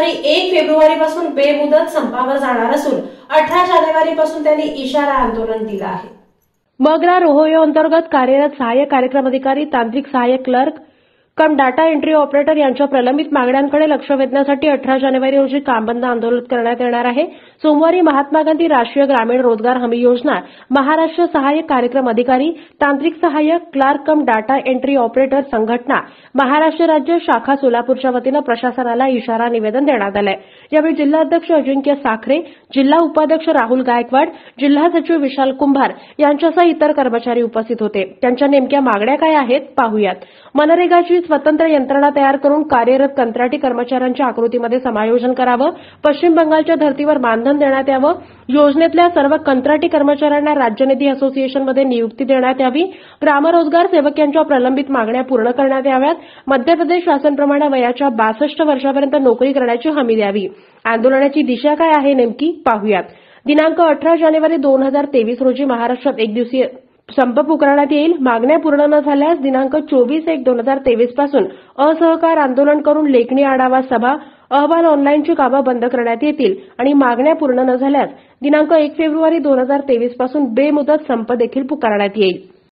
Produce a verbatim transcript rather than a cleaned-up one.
सोमवारी एक फेब्रुवारी पासून बेमुदत संपावर जाणार असून अठरा जानेवारी पासून त्यांनी इशारा आंदोलन दिला आहे। मगरा रोहयो अंतर्गत कार्यरत सहाय्यक कार्यक्रम अधिकारी, तांत्रिक सहाय्यक clerk cum data entry operator यांच्या प्रलंबित मागण्यांकडे लक्ष वेधण्यासाठी अठरा जानेवारी रोजी कामबंद आंदोलन करण्यात येणार आहे। सोमवारी महात्मा गांधी राष्ट्रीय ग्रामीण रोजगार हमी योजना महाराष्ट्र सहाय्यक कार्यक्रम अधिकारी, तांत्रिक सहाय्यक, clerk cum data entry operator संघटना महाराष्ट्र राज्य शाखा सोलापूरच्या वतीनं प्रशासनाला इशारा निवेदन देण्यात आलंय। यावेळी जिल्हाध्यक्ष अजिंक्य साखरे, जिल्हा उपाध्यक्ष राहुल गायकवाड, जिल्हा सचिव विशाल कुंभार यांच्यासह इतर कर्मचारी उपस्थित होते। त्यांच्या नेमक्या मागण्या काय आहेत पाहूयात। मनरेगाची स्वतंत्र यंत्रणा तयार करून कार्यरत कंत्राटी कर्मचाऱ्यांच्या आकृतीमध्ये समायोजन करावं, पश्चिम बंगालच्या धर्तीवर मानधन देण्यात यावं, योजनेतल्या सर्व कंत्राटी कर्मचाऱ्यांना राज्यनिधी असोसिएशनमध्ये नियुक्ती देण्यात यावी, ग्रामरोजगार सेवक यांच्या प्रलंबित मागण्या पूर्ण करण्यात याव्यात, मध्य प्रदेश शासनाप्रमाणे वयाच्या बासष्ट वर्षापर्यंत नोकरी करण्याची हमी द्यावी। आंदोलनाची दिशा काय आहे नेमकी पाहूयात। दिनांक अठरा जानेवारी दोन हजार तेवीस रोजी महाराष्ट्रात एक दिवसीय संप पुकारण्यात येईल। मागण्या पूर्ण न झाल्यास दिनांक चोवीस एक दोन हजार तेवीस पासून असहकार आंदोलन करून लेखणी आढावा सभा, अहवाल ऑनलाईनची कामं बंद करण्यात येतील आणि मागण्या पूर्ण न झाल्यास दिनांक एक फेब्रुवारी दोन हजार तेवीस पासून बेमुदत संप देखील पुकारण्यात येईल।